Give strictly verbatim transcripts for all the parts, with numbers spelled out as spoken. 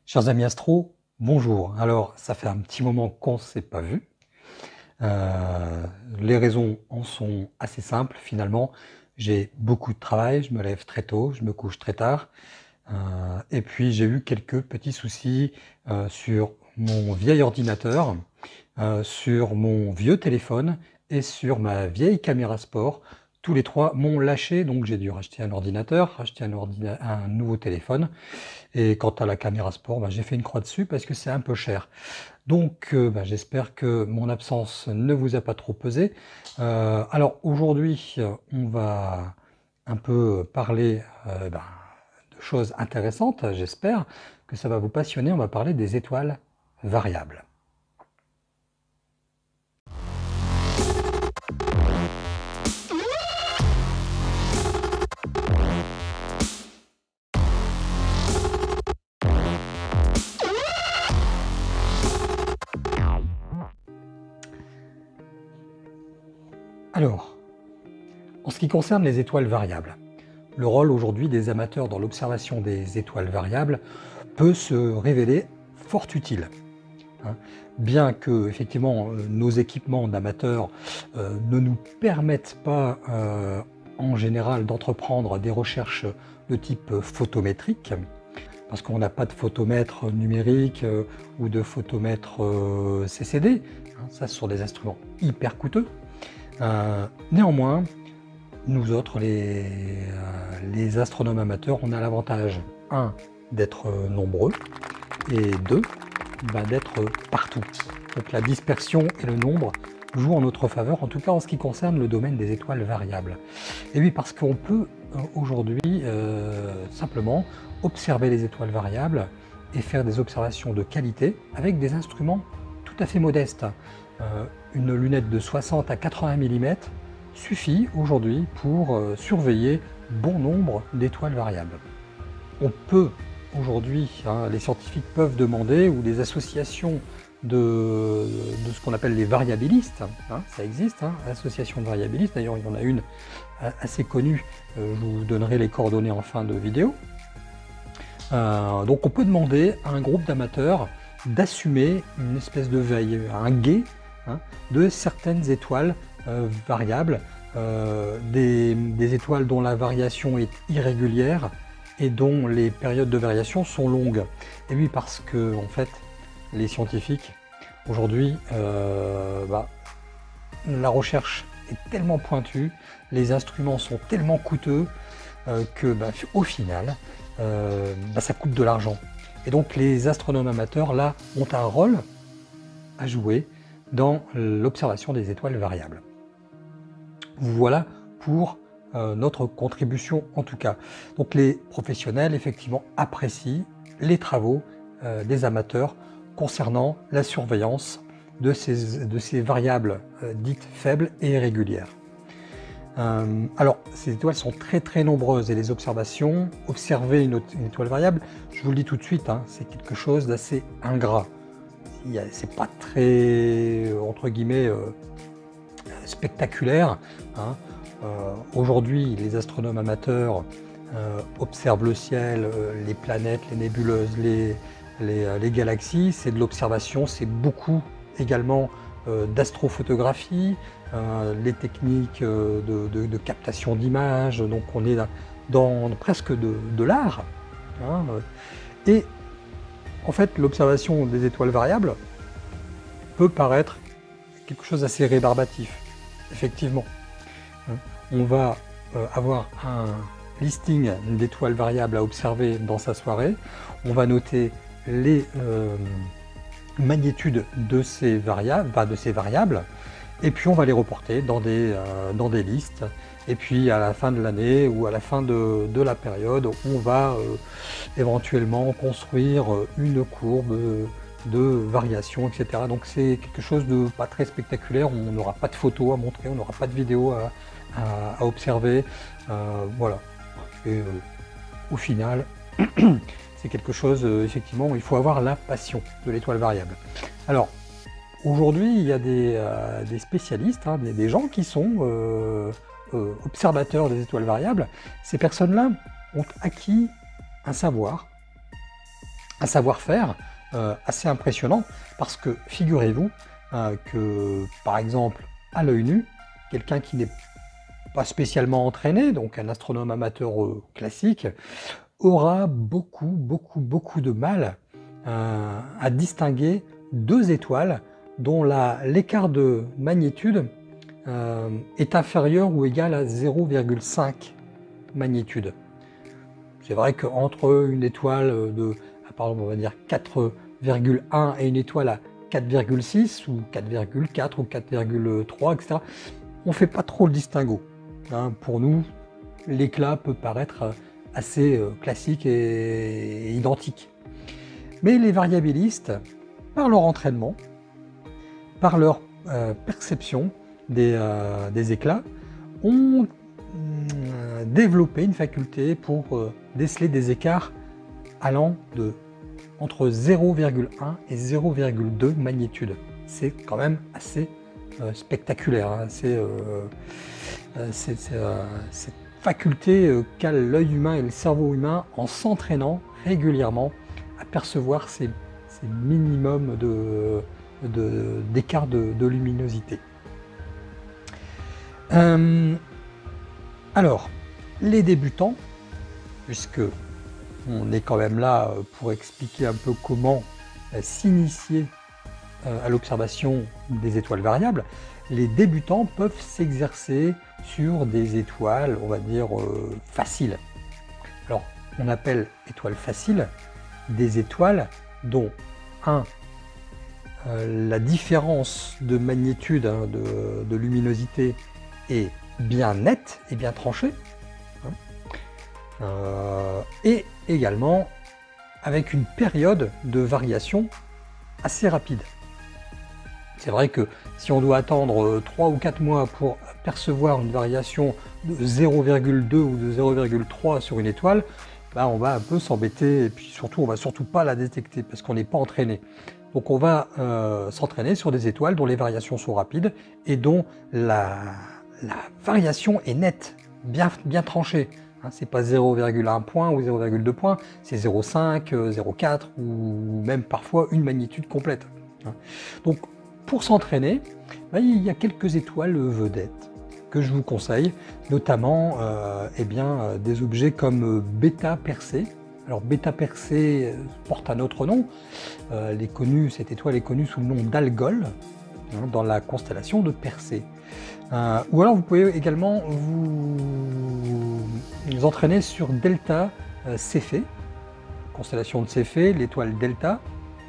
Chers amis astro, bonjour. Alors, ça fait un petit moment qu'on ne s'est pas vu. Euh, les raisons en sont assez simples finalement. J'ai beaucoup de travail, je me lève très tôt, je me couche très tard. Euh, et puis j'ai eu quelques petits soucis euh, sur mon vieil ordinateur, euh, sur mon vieux téléphone et sur ma vieille caméra sport. Tous les trois m'ont lâché, donc j'ai dû racheter un ordinateur, racheter un, ordina un nouveau téléphone. Et quant à la caméra sport, bah, j'ai fait une croix dessus parce que c'est un peu cher. Donc euh, bah, j'espère que mon absence ne vous a pas trop pesé. Euh, alors aujourd'hui, on va un peu parler euh, bah, de choses intéressantes. J'espère que ça va vous passionner. On va parler des étoiles variables. Alors, en ce qui concerne les étoiles variables, le rôle aujourd'hui des amateurs dans l'observation des étoiles variables peut se révéler fort utile. Hein. Bien que effectivement nos équipements d'amateurs euh, ne nous permettent pas euh, en général d'entreprendre des recherches de type photométrique, parce qu'on n'a pas de photomètre numérique euh, ou de photomètre euh, C C D, hein, ça ce sont des instruments hyper coûteux. Euh, néanmoins, nous autres, les, euh, les astronomes amateurs, on a l'avantage, un, d'être nombreux, et deux, ben, d'être partout. Donc la dispersion et le nombre jouent en notre faveur, en tout cas en ce qui concerne le domaine des étoiles variables. Et oui, parce qu'on peut euh, aujourd'hui euh, simplement observer les étoiles variables et faire des observations de qualité avec des instruments tout à fait modestes. Euh, une lunette de soixante à quatre-vingts millimètres suffit aujourd'hui pour euh, surveiller bon nombre d'étoiles variables. On peut aujourd'hui, hein, les scientifiques peuvent demander, ou des associations de, de ce qu'on appelle les variabilistes, hein, ça existe, hein, association de variabilistes, d'ailleurs il y en a une assez connue, euh, je vous donnerai les coordonnées en fin de vidéo. Euh, donc on peut demander à un groupe d'amateurs d'assumer une espèce de veille, un guet, hein, de certaines étoiles euh, variables, euh, des, des étoiles dont la variation est irrégulière et dont les périodes de variation sont longues. Et oui, parce que en fait, les scientifiques, aujourd'hui, euh, bah, la recherche est tellement pointue, les instruments sont tellement coûteux euh, que, bah, au final, euh, bah, ça coûte de l'argent. Et donc les astronomes amateurs, là, ont un rôle à jouer dans l'observation des étoiles variables. Voilà pour euh, notre contribution en tout cas. Donc les professionnels effectivement apprécient les travaux euh, des amateurs concernant la surveillance de ces, de ces variables euh, dites faibles et irrégulières. Euh, alors ces étoiles sont très très nombreuses et les observations, observer une, une étoile variable, je vous le dis tout de suite, hein, c'est quelque chose d'assez ingrat. C'est pas très, entre guillemets, euh, spectaculaire. Hein. Euh, Aujourd'hui, les astronomes amateurs euh, observent le ciel, euh, les planètes, les nébuleuses, les, les, euh, les galaxies. C'est de l'observation, c'est beaucoup également euh, d'astrophotographie, euh, les techniques euh, de, de, de captation d'images. Donc on est dans, dans presque de, de l'art. Hein. Et en fait, l'observation des étoiles variables peut paraître quelque chose d'assez rébarbatif. Effectivement, on va avoir un listing d'étoiles variables à observer dans sa soirée. On va noter les euh, magnitudes de ces variables, enfin de ces variables, et puis on va les reporter dans des, euh, dans des listes. Et puis à la fin de l'année ou à la fin de, de la période, on va euh, éventuellement construire une courbe de variation, et cetera. Donc c'est quelque chose de pas très spectaculaire, on n'aura pas de photos à montrer, on n'aura pas de vidéos à, à, à observer. Euh, voilà. Et euh, au final, c'est quelque chose, euh, effectivement, où il faut avoir la passion de l'étoile variable. Alors, aujourd'hui, il y a des, euh, des spécialistes, hein, des, des gens qui sont euh, euh, observateurs des étoiles variables. Ces personnes-là ont acquis un savoir un savoir-faire euh, assez impressionnant, parce que figurez-vous euh, que, par exemple, à l'œil nu, quelqu'un qui n'est pas spécialement entraîné, donc un astronome amateur euh, classique, aura beaucoup, beaucoup, beaucoup de mal euh, à distinguer deux étoiles dont l'écart de magnitude euh, est inférieur ou égal à zéro virgule cinq magnitude. C'est vrai qu'entre une étoile de, pardon, on va dire quatre virgule un et une étoile à quatre virgule six ou quatre virgule quatre ou quatre virgule trois, et cetera, on ne fait pas trop le distinguo. Hein, pour nous, l'éclat peut paraître assez euh, classique et, et identique. Mais les variabilistes, par leur entraînement, par leur euh, perception des, euh, des éclats, ont euh, développé une faculté pour euh, déceler des écarts allant de entre zéro virgule un et zéro virgule deux magnitude. C'est quand même assez euh, spectaculaire. Hein. C'est euh, euh, euh, cette faculté euh, qu'a l'œil humain et le cerveau humain en s'entraînant régulièrement à percevoir ces, ces minimums de, de, d'écart de, de luminosité. Euh, alors, les débutants, puisque on est quand même là pour expliquer un peu comment euh, s'initier euh, à l'observation des étoiles variables, les débutants peuvent s'exercer sur des étoiles, on va dire, euh, faciles. Alors, on appelle étoiles faciles des étoiles dont, un, euh, la différence de magnitude, hein, de, de luminosité est bien nette et bien tranchée, hein, euh, et également avec une période de variation assez rapide. C'est vrai que si on doit attendre trois ou quatre mois pour percevoir une variation de zéro virgule deux ou de zéro virgule trois sur une étoile, bah on va un peu s'embêter, et puis surtout on va surtout pas la détecter parce qu'on n'est pas entraîné. Donc on va euh, s'entraîner sur des étoiles dont les variations sont rapides et dont la, la variation est nette, bien, bien tranchée. Hein, c'est pas zéro virgule un point ou zéro virgule deux points, c'est zéro virgule cinq, zéro virgule quatre ou même parfois une magnitude complète. Hein. Donc pour s'entraîner, bah, il y a quelques étoiles vedettes que je vous conseille, notamment euh, eh bien, euh, des objets comme Beta Persei. Alors Beta Persei porte un autre nom, euh, elle est connue, cette étoile est connue sous le nom d'Algol, hein, dans la constellation de Persée. Euh, ou alors vous pouvez également vous, vous entraîner sur Delta euh, Céphée, constellation de Céphée, l'étoile Delta,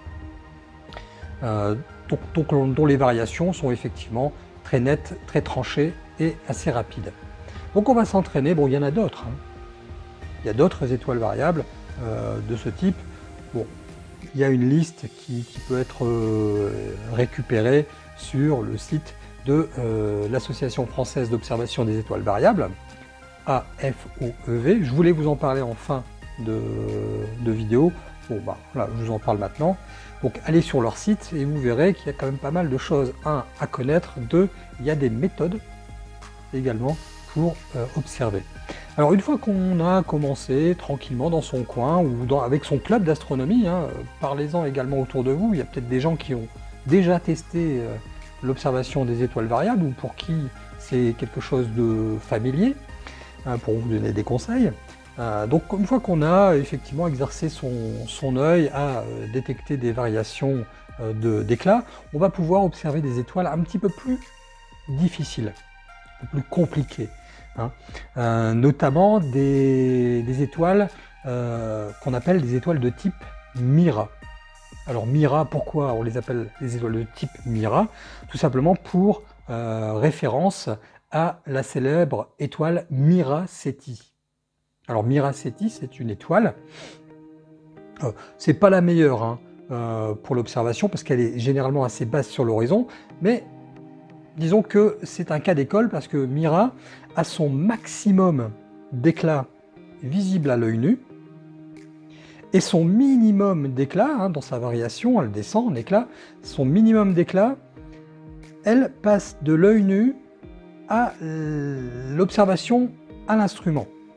euh, dont, dont, dont les variations sont effectivement très nettes, très tranchées et assez rapides. Donc on va s'entraîner, bon il y en a d'autres, hein. Il y a d'autres étoiles variables euh, de ce type. Bon, il y a une liste qui, qui peut être euh, récupérée sur le site de euh, l'Association française d'observation des étoiles variables, A F O E V. Je voulais vous en parler en fin de, de vidéo. Bon, bah, voilà, je vous en parle maintenant. Donc allez sur leur site et vous verrez qu'il y a quand même pas mal de choses, un, à connaître, deux, il y a des méthodes également pour euh, observer. Alors une fois qu'on a commencé tranquillement dans son coin ou dans, avec son club d'astronomie, hein, parlez-en également autour de vous, il y a peut-être des gens qui ont déjà testé euh, l'observation des étoiles variables ou pour qui c'est quelque chose de familier, hein, pour vous donner des conseils. Euh, donc une fois qu'on a effectivement exercé son, son œil à euh, détecter des variations euh, d'éclat, on va pouvoir observer des étoiles un petit peu plus difficiles, un peu plus compliquées, hein, euh, notamment des, des étoiles euh, qu'on appelle des étoiles de type Mira. Alors Mira, pourquoi on les appelle les étoiles de type Mira? Tout simplement pour euh, référence à la célèbre étoile Mira Ceti. Alors Mira Ceti, c'est une étoile, euh, c'est pas la meilleure hein, euh, pour l'observation parce qu'elle est généralement assez basse sur l'horizon, mais disons que c'est un cas d'école parce que Mira a son maximum d'éclat visible à l'œil nu et son minimum d'éclat, hein, dans sa variation, elle descend en éclat, son minimum d'éclat, elle passe de l'œil nu à l'observation à l'instrument.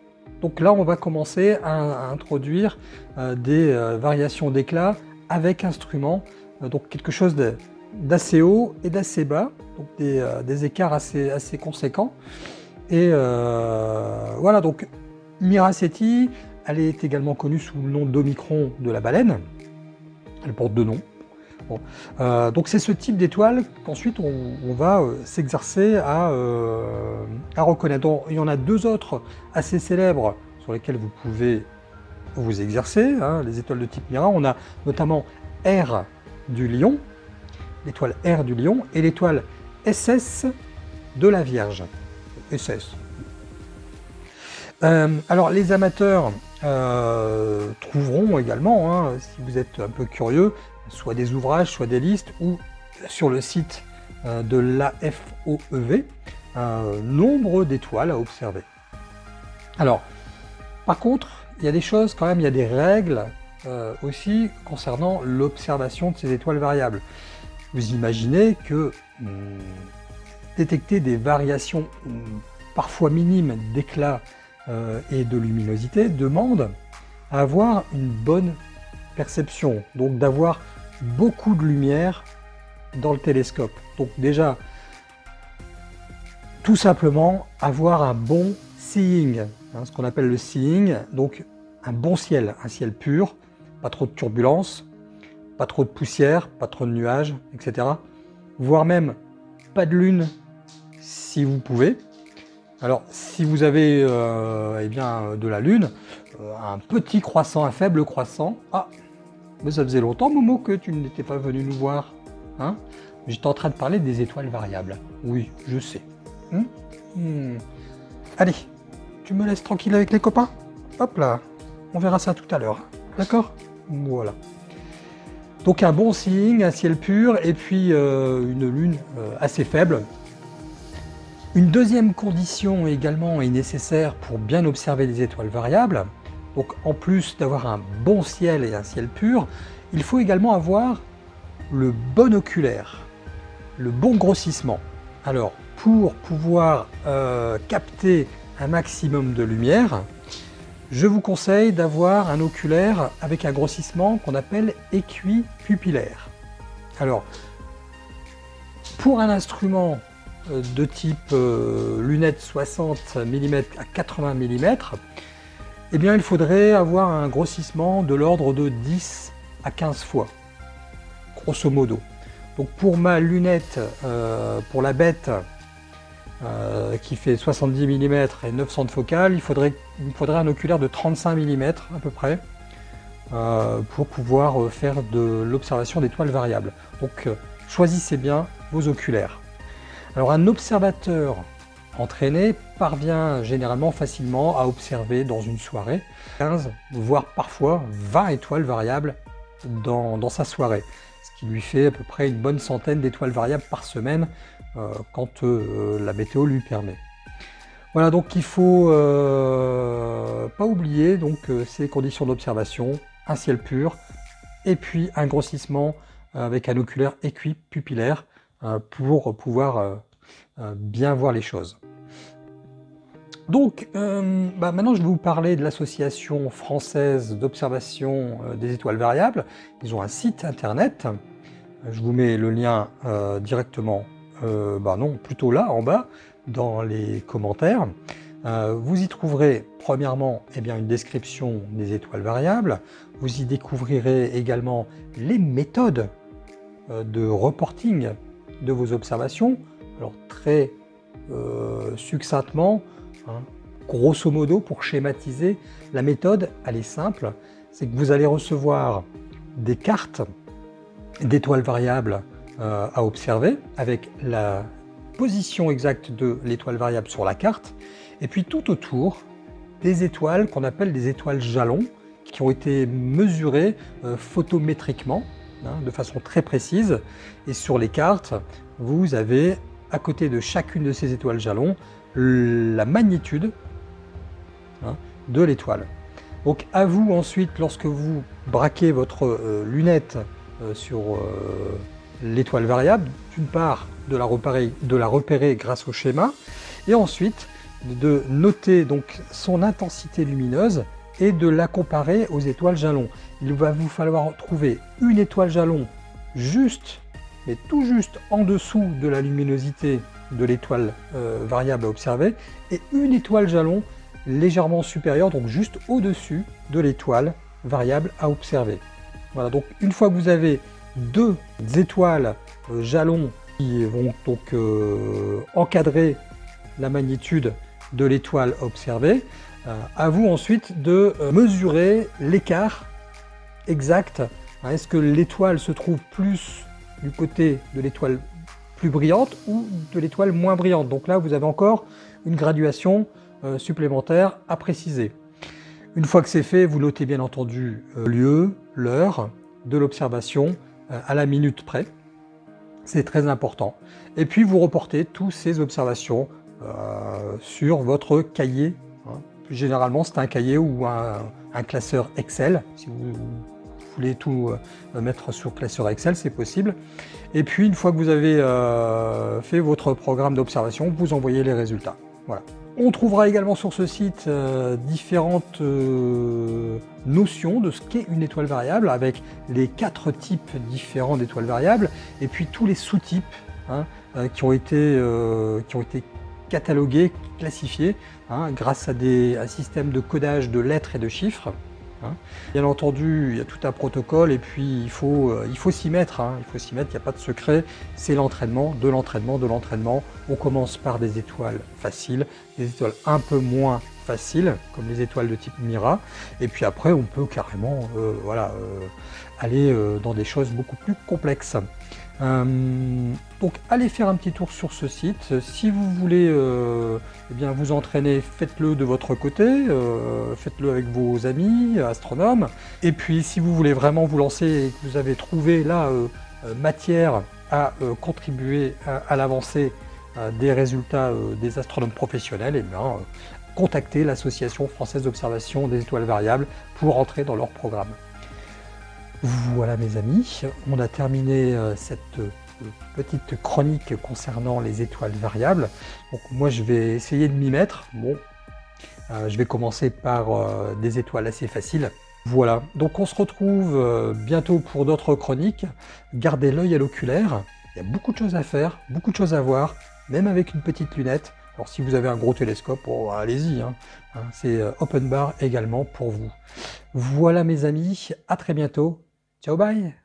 Donc là, on va commencer à, à introduire euh, des euh, variations d'éclat avec instrument, euh, donc quelque chose d'assez haut et d'assez bas, donc des, euh, des écarts assez, assez conséquents. Et euh, voilà, donc Miracetti, elle est également connue sous le nom d'Omicron de la baleine. Elle porte deux noms. Bon. Euh, donc c'est ce type d'étoile qu'ensuite on, on va euh, s'exercer à, euh, à reconnaître. Donc, il y en a deux autres assez célèbres sur lesquels vous pouvez vous exercer, hein, les étoiles de type Mira. On a notamment R du Lion, l'étoile R du Lion, et l'étoile S S de la Vierge. S S. Euh, alors les amateurs euh, trouveront également, hein, si vous êtes un peu curieux, soit des ouvrages, soit des listes, ou sur le site euh, de l'A F O E V, un nombre d'étoiles à observer. Alors, par contre, il y a des choses quand même, il y a des règles euh, aussi concernant l'observation de ces étoiles variables. Vous imaginez que hum, détecter des variations hum, parfois minimes d'éclat euh, et de luminosité demande à avoir une bonne perception, donc d'avoir beaucoup de lumière dans le télescope. Donc déjà, tout simplement avoir un bon seeing, hein, ce qu'on appelle le seeing, donc un bon ciel, un ciel pur, pas trop de turbulences, pas trop de poussière, pas trop de nuages, et cetera. Voire même pas de lune si vous pouvez. Alors si vous avez euh, eh bien, de la lune, euh, un petit croissant, un faible croissant, ah, mais ça faisait longtemps, Momo, que tu n'étais pas venu nous voir. Hein? J'étais en train de parler des étoiles variables. Oui, je sais. Hum hum. Allez, tu me laisses tranquille avec les copains? Hop là, on verra ça tout à l'heure. D'accord? Voilà. Donc un bon seeing, un ciel pur, et puis euh, une lune euh, assez faible. Une deuxième condition également est nécessaire pour bien observer les étoiles variables. Donc en plus d'avoir un bon ciel et un ciel pur, il faut également avoir le bon oculaire, le bon grossissement. Alors pour pouvoir euh, capter un maximum de lumière, je vous conseille d'avoir un oculaire avec un grossissement qu'on appelle équipupillaire. Alors pour un instrument de type euh, lunettes soixante millimètres à quatre-vingts millimètres, eh bien, il faudrait avoir un grossissement de l'ordre de dix à quinze fois, grosso modo. Donc pour ma lunette, euh, pour la bête euh, qui fait soixante-dix millimètres et neuf cents de focale, il faudrait, il me faudrait un oculaire de trente-cinq millimètres à peu près euh, pour pouvoir faire de l'observation d'étoiles variables. Donc euh, choisissez bien vos oculaires. Alors un observateur entraîné parvient généralement facilement à observer dans une soirée quinze, voire parfois vingt étoiles variables dans, dans sa soirée, ce qui lui fait à peu près une bonne centaine d'étoiles variables par semaine euh, quand euh, la météo lui permet. Voilà, donc il faut euh, pas oublier donc euh, ces conditions d'observation, un ciel pur et puis un grossissement avec un oculaire équipupillaire euh, pour pouvoir euh, euh, bien voir les choses. Donc, euh, bah maintenant je vais vous parler de l'Association française d'observation euh, des étoiles variables. Ils ont un site internet. Je vous mets le lien euh, directement, euh, bah non, plutôt là, en bas, dans les commentaires. Euh, vous y trouverez, premièrement, eh bien, une description des étoiles variables. Vous y découvrirez également les méthodes euh, de reporting de vos observations. Alors, très euh, succinctement, hein, grosso modo, pour schématiser, la méthode, elle est simple. C'est que vous allez recevoir des cartes d'étoiles variables euh, à observer avec la position exacte de l'étoile variable sur la carte et puis tout autour des étoiles qu'on appelle des étoiles jalons qui ont été mesurées euh, photométriquement hein, de façon très précise et sur les cartes vous avez à côté de chacune de ces étoiles jalons la magnitude hein, de l'étoile. Donc à vous ensuite lorsque vous braquez votre euh, lunette sur euh, l'étoile variable, d'une part de la, repérer, de la repérer grâce au schéma, et ensuite de noter donc son intensité lumineuse et de la comparer aux étoiles jalons. Il va vous falloir trouver une étoile jalon juste, mais tout juste en dessous de la luminosité de l'étoile euh, variable à observer, et une étoile jalon légèrement supérieure, donc juste au-dessus de l'étoile variable à observer. Voilà, donc une fois que vous avez deux étoiles euh, jalons qui vont donc euh, encadrer la magnitude de l'étoile observée, euh, à vous ensuite de euh, mesurer l'écart exact. Est-ce que l'étoile se trouve plus du côté de l'étoile plus brillante ou de l'étoile moins brillante? Donc là, vous avez encore une graduation euh, supplémentaire à préciser. Une fois que c'est fait, vous notez bien entendu euh, le lieu, l'heure de l'observation euh, à la minute près. C'est très important. Et puis vous reportez toutes ces observations euh, sur votre cahier. Hein. Généralement, c'est un cahier ou un, un classeur Excel. Si vous voulez tout euh, mettre sur classeur Excel, c'est possible. Et puis, une fois que vous avez euh, fait votre programme d'observation, vous envoyez les résultats. Voilà. On trouvera également sur ce site euh, différentes euh, notions de ce qu'est une étoile variable, avec les quatre types différents d'étoiles variables, et puis tous les sous-types hein, euh, qui ont été, euh, qui ont été catalogués, classifiés, hein, grâce à des, un système de codage de lettres et de chiffres. Hein. Bien entendu, il y a tout un protocole et puis il faut euh, il faut s'y mettre, hein. Il faut s'y mettre, il n'y a pas de secret, c'est l'entraînement, de l'entraînement, de l'entraînement. On commence par des étoiles faciles, des étoiles un peu moins faciles, comme les étoiles de type Mira, et puis après on peut carrément euh, voilà, euh, aller euh, dans des choses beaucoup plus complexes. Euh, donc allez faire un petit tour sur ce site. Si vous voulez euh, eh bien, vous entraîner, faites-le de votre côté, euh, faites-le avec vos amis astronomes. Et puis si vous voulez vraiment vous lancer et que vous avez trouvé là euh, matière à euh, contribuer à, à l'avancée euh, des résultats euh, des astronomes professionnels, eh bien, euh, contactez l'Association française d'observation des étoiles variables pour entrer dans leur programme. Voilà mes amis, on a terminé euh, cette euh, petite chronique concernant les étoiles variables. Donc moi je vais essayer de m'y mettre. Bon, euh, je vais commencer par euh, des étoiles assez faciles. Voilà, donc on se retrouve euh, bientôt pour d'autres chroniques. Gardez l'œil à l'oculaire, il y a beaucoup de choses à faire, beaucoup de choses à voir, même avec une petite lunette. Alors si vous avez un gros télescope, oh, allez-y, hein. Hein, c'est euh, open bar également pour vous. Voilà mes amis, à très bientôt. Ciao, bye!